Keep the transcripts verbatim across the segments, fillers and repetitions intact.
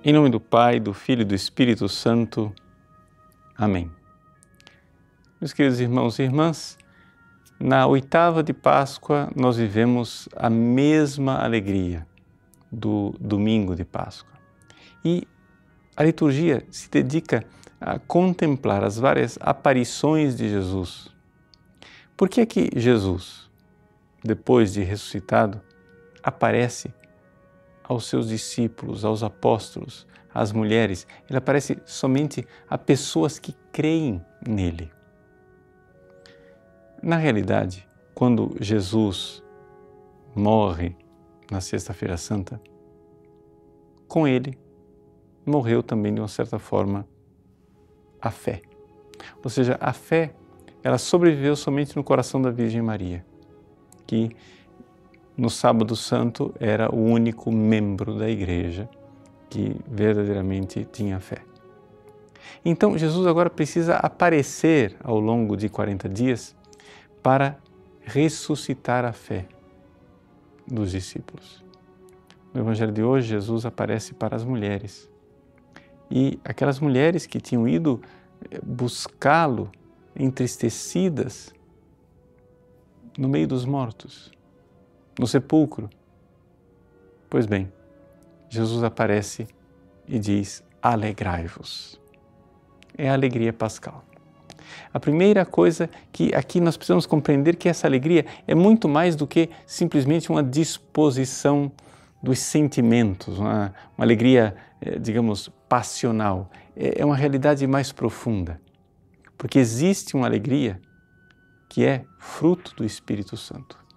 Em nome do Pai, do Filho e do Espírito Santo. Amém. Meus queridos irmãos e irmãs, na oitava de Páscoa nós vivemos a mesma alegria do domingo de Páscoa. E a liturgia se dedica a contemplar as várias aparições de Jesus. Por que é que Jesus, depois de ressuscitado, aparece aos seus discípulos, aos apóstolos, às mulheres? Ele aparece somente a pessoas que creem nele. Na realidade, quando Jesus morre na Sexta-feira Santa, com ele morreu também, de uma certa forma, a fé. Ou seja, a fé, ela sobreviveu somente no coração da Virgem Maria, que no Sábado Santo era o único membro da Igreja que verdadeiramente tinha fé. Então, Jesus agora precisa aparecer ao longo de quarenta dias para ressuscitar a fé dos discípulos. No Evangelho de hoje, Jesus aparece para as mulheres. E aquelas mulheres que tinham ido buscá-lo entristecidas no meio dos mortos, no sepulcro. Pois bem, Jesus aparece e diz: alegrai-vos. É a alegria pascal. A primeira coisa que aqui nós precisamos compreender que essa alegria é muito mais do que simplesmente uma disposição dos sentimentos, uma, uma alegria, digamos, passional. É uma realidade mais profunda, porque existe uma alegria que é fruto do Espírito Santo.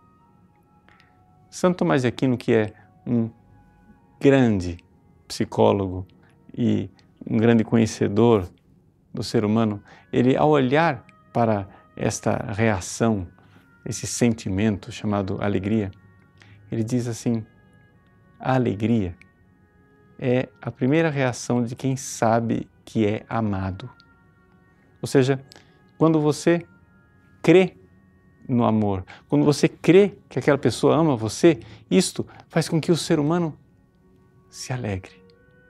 Santo Tomás de Aquino, que é um grande psicólogo e um grande conhecedor do ser humano, ele, ao olhar para esta reação, esse sentimento chamado alegria, ele diz assim: a alegria é a primeira reação de quem sabe que é amado. Ou seja, quando você crê no amor, quando você crê que aquela pessoa ama você, isto faz com que o ser humano se alegre.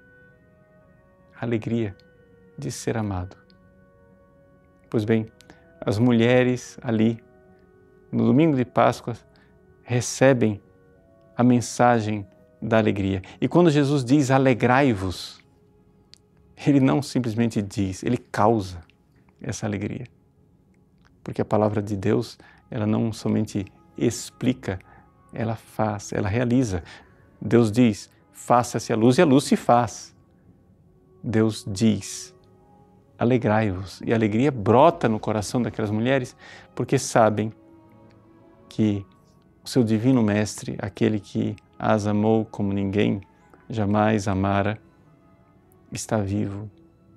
A alegria de ser amado. Pois bem, as mulheres ali, no domingo de Páscoa, recebem a mensagem da alegria. E quando Jesus diz alegrai-vos, ele não simplesmente diz, ele causa essa alegria. Porque a palavra de Deus, ela não somente explica, ela faz, ela realiza. Deus diz, faça-se a luz, e a luz se faz. Deus diz, alegrai-vos. E a alegria brota no coração daquelas mulheres, porque sabem que o seu divino mestre, aquele que as amou como ninguém jamais amara, está vivo.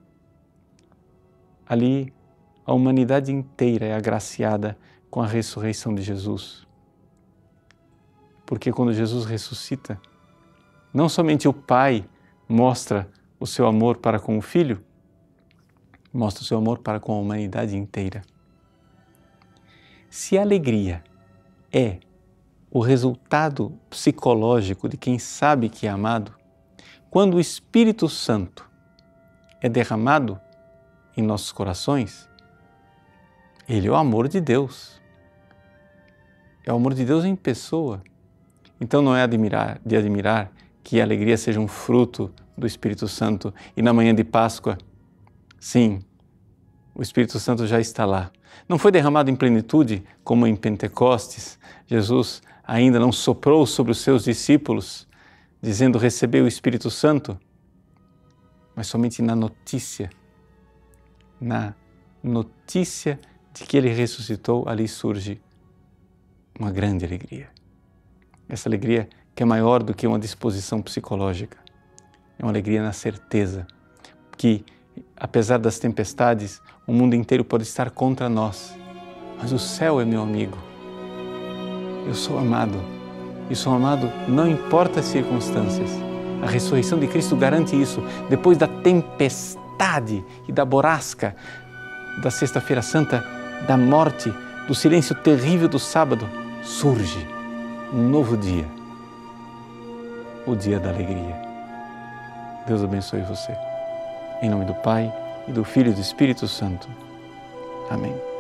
Ali, a humanidade inteira é agraciada com a ressurreição de Jesus. Porque quando Jesus ressuscita, não somente o Pai mostra o seu amor para com o Filho, mostra o seu amor para com a humanidade inteira. Se a alegria é o resultado psicológico de quem sabe que é amado, quando o Espírito Santo é derramado em nossos corações, ele é o amor de Deus. É o amor de Deus em pessoa. Então não é admirar, de admirar que a alegria seja um fruto do Espírito Santo e na manhã de Páscoa, sim, o Espírito Santo já está lá. Não foi derramado em plenitude como em Pentecostes. Jesus ainda não soprou sobre os seus discípulos, dizendo recebei o Espírito Santo, mas somente na notícia, na notícia de que ele ressuscitou, ali surge uma grande alegria. Essa alegria que é maior do que uma disposição psicológica. É uma alegria na certeza que, apesar das tempestades, o mundo inteiro pode estar contra nós, mas o céu é meu amigo. Eu sou amado, e sou amado não importa as circunstâncias. A ressurreição de Cristo garante isso. Depois da tempestade e da borrasca da Sexta-feira Santa, da morte, do silêncio terrível do sábado, surge um novo dia, o dia da alegria. Deus abençoe você. Em nome do Pai, e do Filho e do Espírito Santo. Amém.